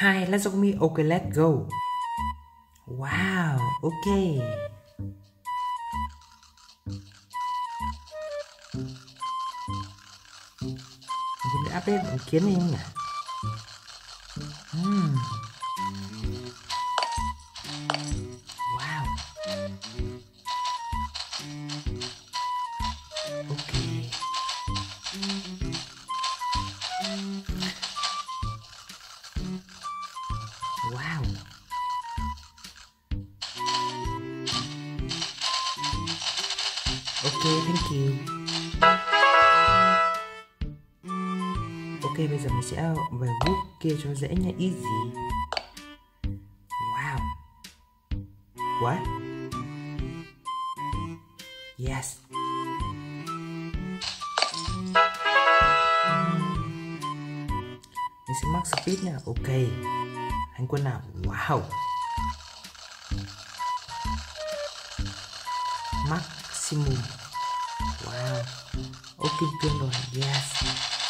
Hi, let's go me. Okay, let's go. Wow, okay. Mình đã update bằng kiến này không nhỉ? Wow. Okay. Wow. Okay, thank you. Ok, bây giờ mình sẽ về group kia cho dễ nha, easy. Wow. What? Yes. Mình sẽ max speed nha. Ok. Hành quân nào? Wow. Maximum. Wow. Ô, kim cương rồi. Yes.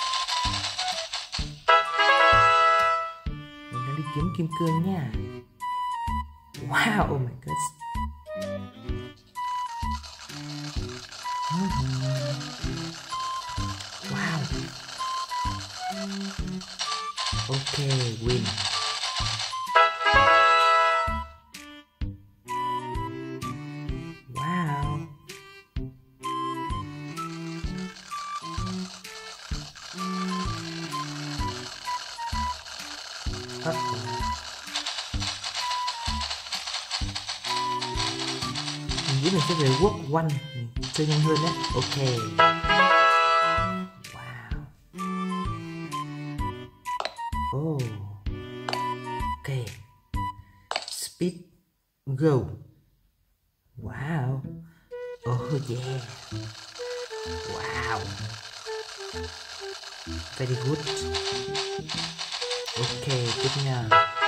Mình đang đi kiếm kim cương nha. Wow. Oh my god. Wow. Ok, win. Wow. Mình nghĩ mình sẽ về work one, chơi nhanh hơn đấy. Ok. Wow. Oh. Ok. Speed go. Wow. Oh yeah. Wow. Very good. Ok, tiếp nha.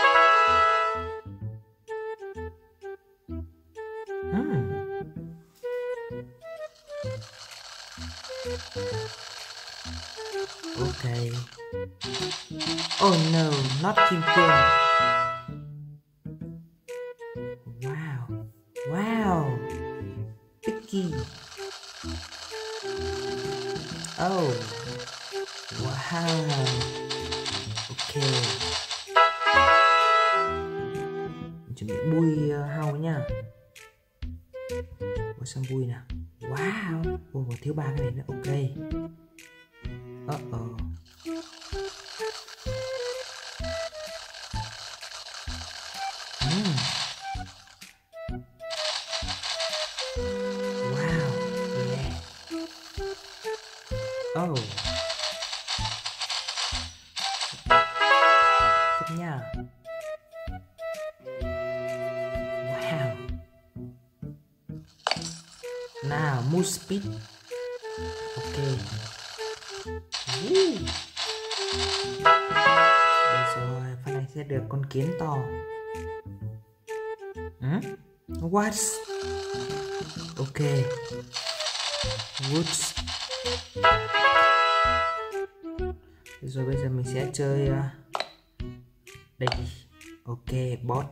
Ok. Oh no, not kim cương. Wow. Wow. Picky. Oh. Wow. Ok. Mình chuẩn bị bui hao nha. Có sang bui nào. Wow. Ồ, thiếu 3 cái này nữa. Ok. Uh-oh. Wow. Yeah. Oh. Tiếp nha. Wow. Nào, move speed. Ok. Bây giờ phần này sẽ được con kiến to. What? Ok. Woods. Rồi bây giờ mình sẽ chơi đây. Ok, bot.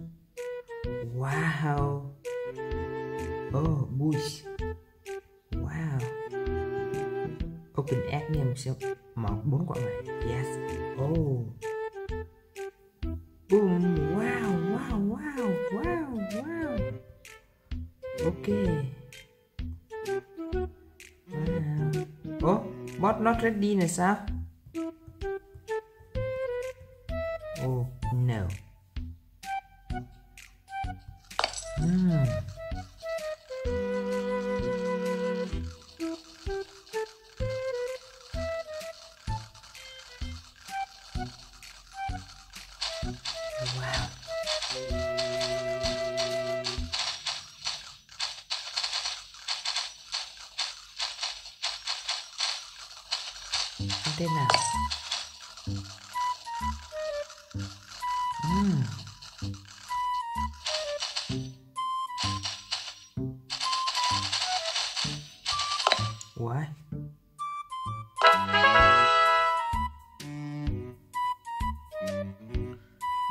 Wow. Oh, bush. Wow. Open egg nha, mình sẽ mở 4 quả này. Yes. Oh. Boom. Wow, wow, wow, wow, wow. Ok. Wow. Oh, bot not ready này sao? Oh no. Wow. Không tên nào. What?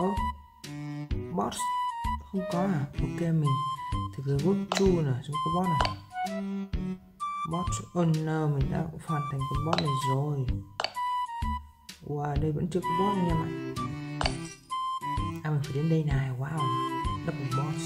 Ố, boss không có à? Ok, mình thử cái go to nè, xong có boss này. Boss, oh no, mình đã hoàn thành con boss này rồi. Wow, đây vẫn chưa có boss anh em ạ. À, mình phải đến đây này. Wow, double boss.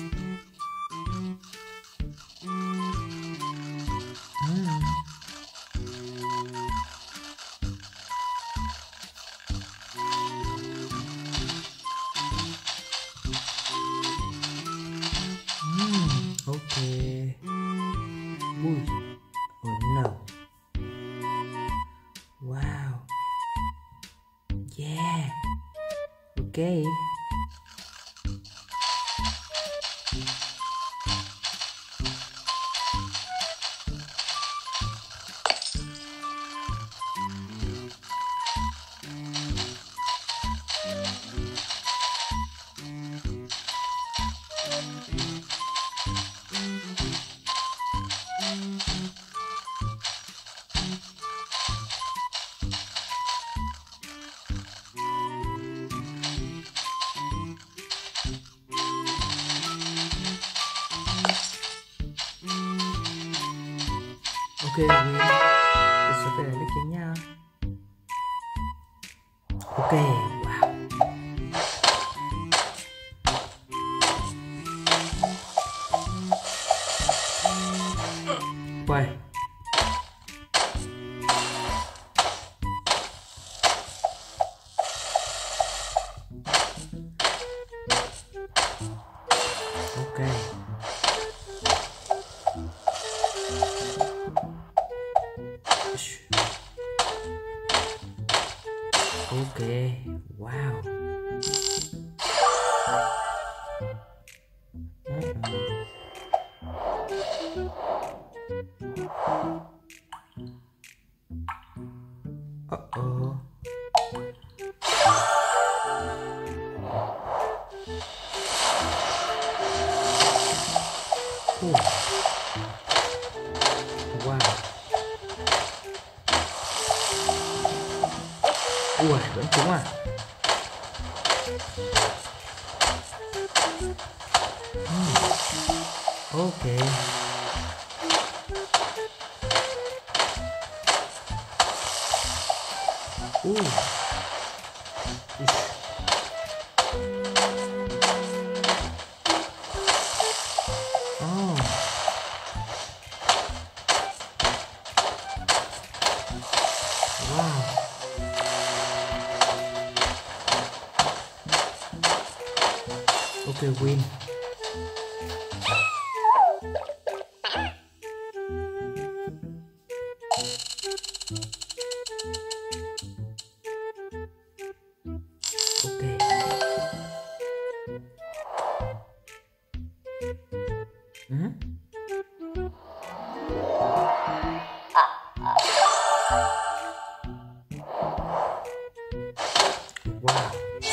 Okay. Ui. Oh no. Wow. Yeah. Okay. Ok, Nguyên để sẽ về lấy kiếm nha. Ok, wow. Quay. Ok. Ok, wow. Uh-oh. Wow. Ui, vẫn trúng à. Ok. Oh. Wow. Ok, win. Ok. Wow.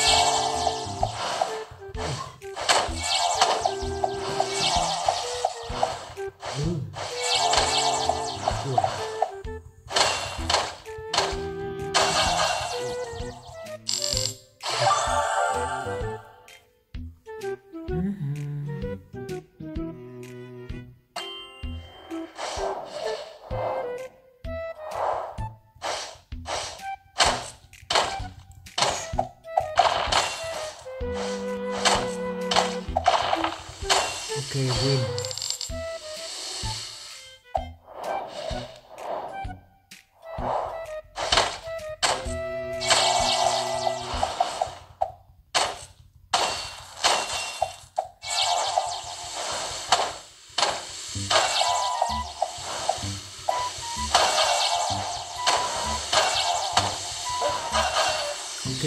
Ok, win. Ok.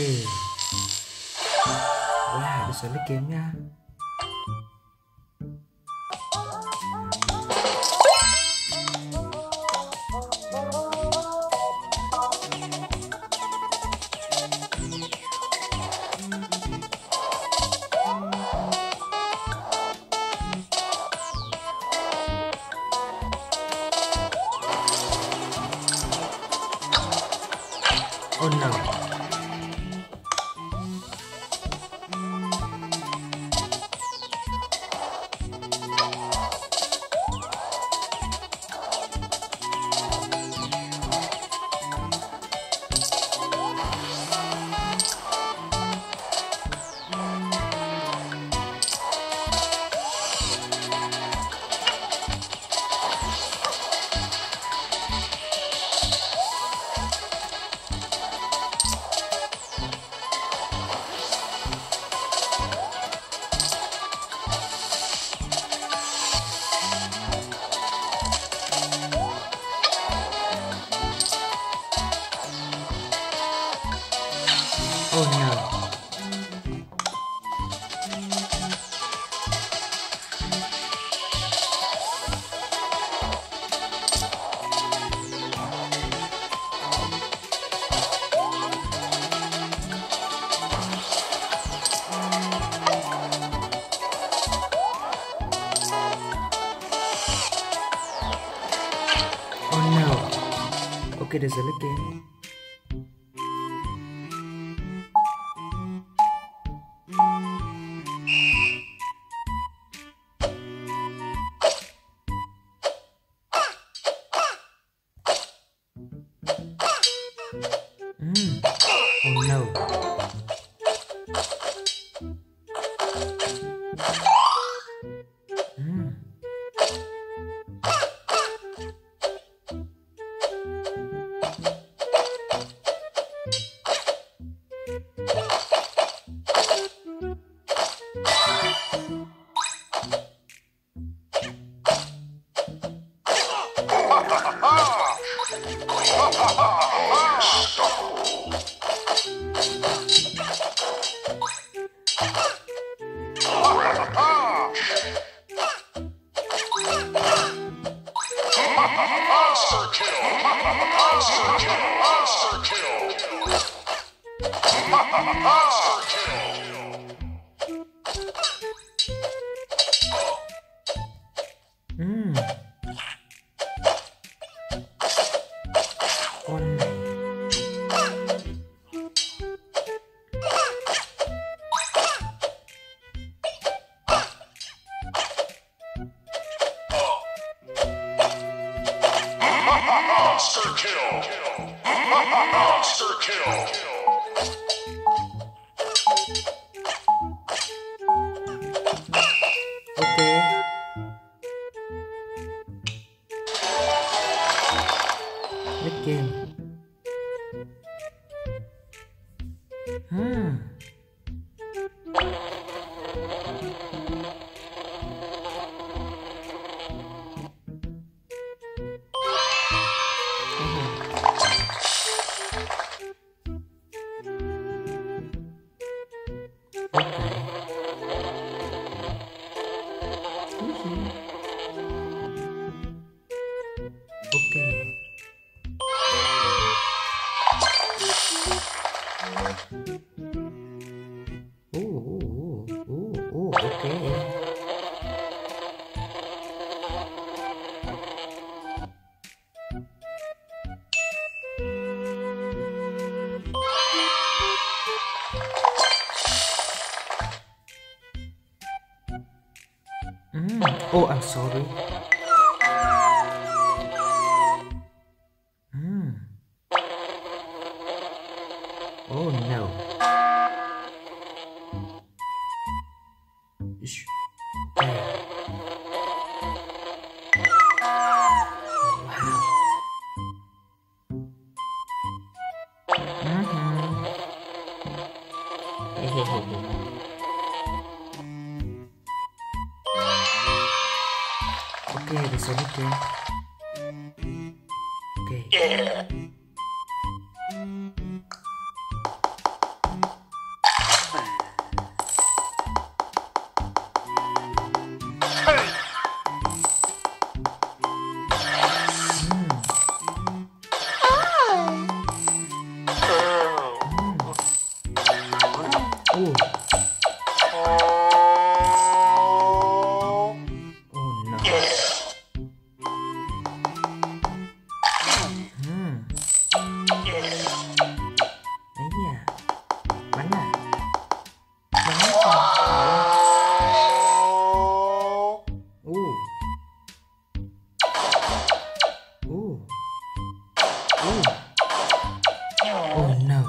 Wow, để sẽ lấy kiếm nha. Oh no. Okay, there's a lick game. Oh no. Monster kill! Monster kill! Monster kill! Monster kill! Con này. Monster kill! Monster kill! Okay. Lick game. Okay. Oh, I'm sorry. Oh no. Okay. Okay, there's a lick. Okay. Oh no.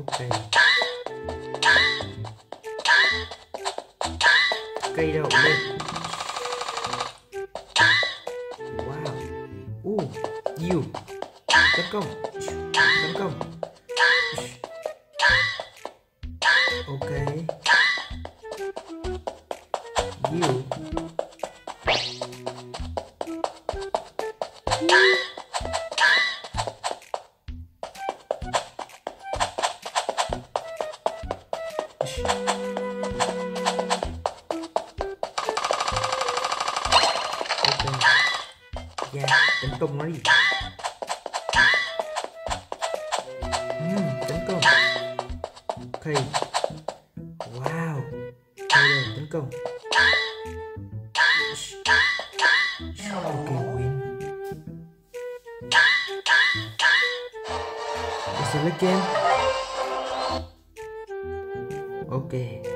Ok. Cây đậu lên. Wow. You. Tấn công. Tấn công. Ok. You. Yeah, tấn công nó đi. Tấn công. Ok. Wow. Đây rồi, tấn công. Ok, win. Let's look again. Ok.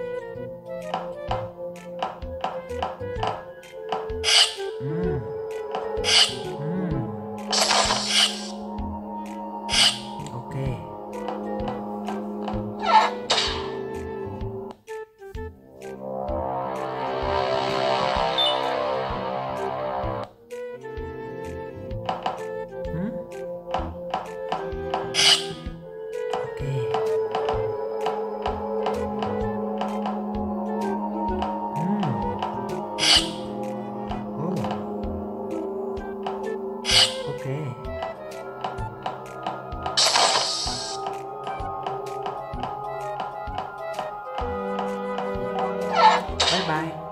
Ok. Bye bye.